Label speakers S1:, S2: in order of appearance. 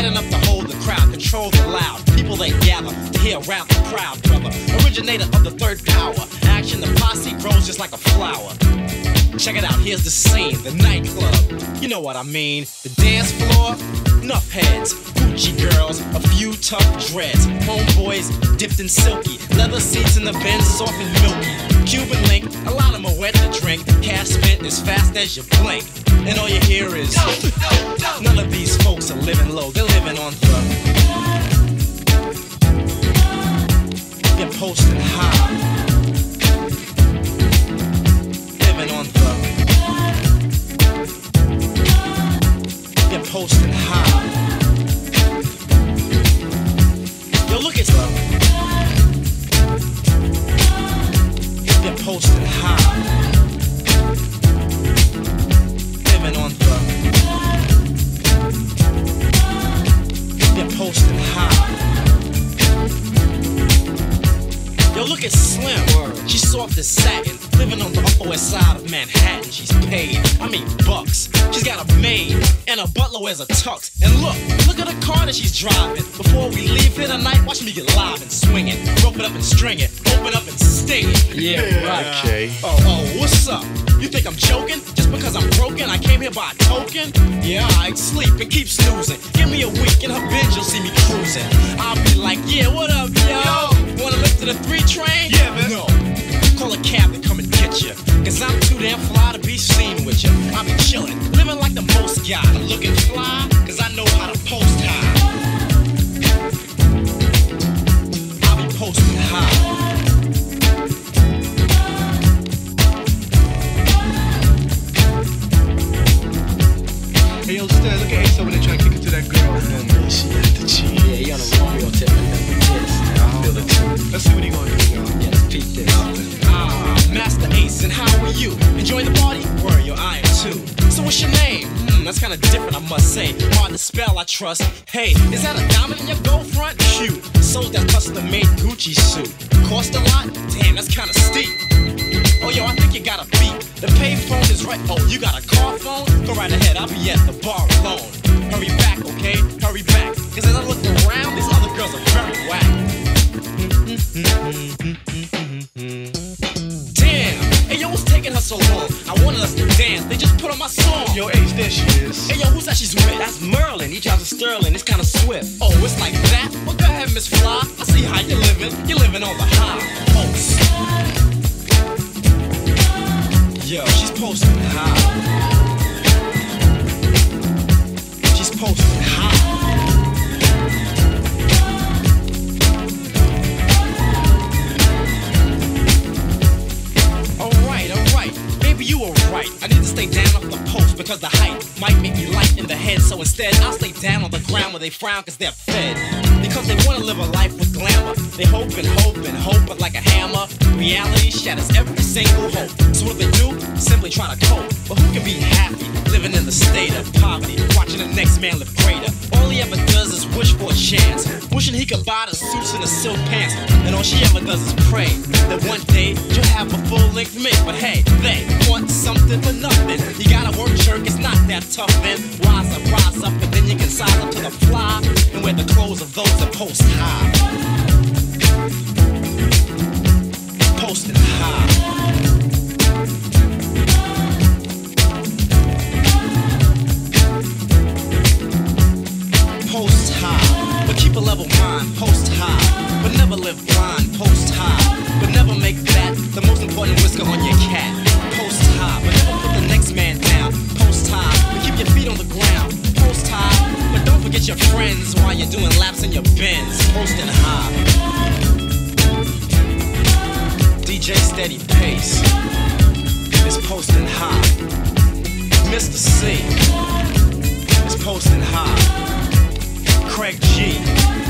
S1: enough to hold the crowd, control the loud. People they gather to hear rap the crowd, brother. Originator of the third power. Action, the posse grows just like a flower. Check it out, here's the scene, the nightclub. You know what I mean. The dance floor, enough heads. Gucci girls, a few tough dreads. Homeboys, dipped in silky. Leather seats in the Benz, soft and milky. Cuban link, a lot of Moet to drink. Cash spent as fast as you blink. And all you hear is none of these folks are living low, they're living on the. They're posting high. Living on the. They're posting high. Yo, look at them. They're posting high. Living on the. They're posting high. Yo, look at Slim. She's soft as satin, living on the Upper West Side of Manhattan. She's paid, I mean bucks. She's got a maid and a butler wears a tux. And look at the car that she's driving. Before we leave here tonight, watch me get live and swing it. Rope it up and string it, open up and sting it. Yeah, right.
S2: Okay.
S1: Oh, what's up? You think I'm joking? Just because I'm broken, I came here by a token? Yeah, I sleep and keep snoozing. Give me a week in her Benz, you'll see me cruising. I'll be like, yeah, what up, yo? Wanna lift to the 3 train? Yeah, man. No. Call a cab to come and get you. Cause I'm too damn fly to be seen with you. I'll be chillin', living like the most guy. I'm looking fly, cause I know how to post high. I'll be posting high.
S3: Hey, yo, Stan, look at Ace over there trying to kick it to that girl.
S2: No, man, she got the cheat.
S1: Yeah, you on the Romeo tip.
S3: Let's see what he gonna do, y'all.
S1: Yeah, let's peep this. Master Ace, and how are you? Enjoying the party? Where yo, I am too. So what's your name? That's kinda different, I must say. Hard to spell, I trust. Hey, is that a diamond in your gold front? Shoot, sold that custom-made Gucci suit. Cost a lot? Damn, that's kinda steep. Oh, yo, I think you got a beat. The pay phone is right. Oh, you got a car phone? Go right ahead, I'll be at the bar alone. Hurry back, okay? Hurry back. Cause as I look around, these other girls are very whack. Damn, hey yo, what's taking her so long? I wanted us to dance, they just put on my song.
S3: Yo, Ace, there she is.
S1: Hey yo, who's that she's with? That's Merlin, he drives a Sterling, it's kinda swift. Oh, it's like that? Well, go ahead, Miss Fly, I see how you're living on the high post. Yo, she's posting high. She's posting high. Alright, maybe you were right. I need to stay down off the post because the height might make me light in the head. So instead, I'll stay down on the ground where they frown cause they're fed. Because they wanna live a life with glamour. They hope and hope and hope, but like a hammer, reality shatters every single hope. So what they do? Simply try to cope. But who can be happy living in the state of poverty, watching the next man live greater? All he ever does is wish for a chance, wishing he could buy the suits and the silk pants. And all she ever does is pray that one day she'll have a full-length mate. But hey, they want something for nothing. You gotta work, jerk, it's not that tough, then rise up, and then you can size up to the fly and wear the clothes of those that post high. Posting high. Post high, but keep a level mind. Post high, but never live blind. Post high, but never make that the most important whisker on your cat. Post high, but never put the next man down. Post high, but keep your feet on the ground. Post high, but don't forget your friends while you're doing laps in your Benz. Posting high. DJ Steady Pace is posting high. Mr. C is posting high. Craig G